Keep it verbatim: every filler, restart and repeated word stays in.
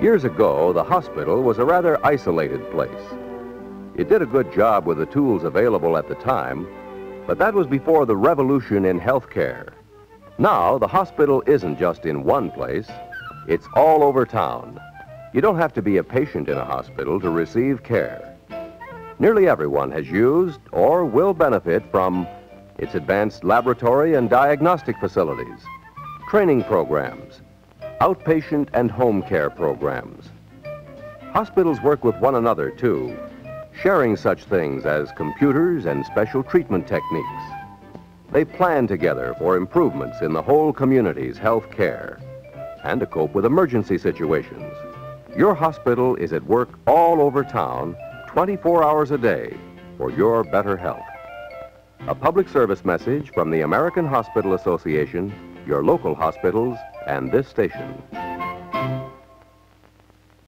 Years ago, the hospital was a rather isolated place. It did a good job with the tools available at the time, but that was before the revolution in healthcare. Now, the hospital isn't just in one place, it's all over town. You don't have to be a patient in a hospital to receive care. Nearly everyone has used or will benefit from its advanced laboratory and diagnostic facilities, training programs, outpatient and home care programs. Hospitals work with one another, too, sharing such things as computers and special treatment techniques. They plan together for improvements in the whole community's health care and to cope with emergency situations. Your hospital is at work all over town, twenty-four hours a day, for your better health. A public service message from the American Hospital Association, your local hospitals, and this station.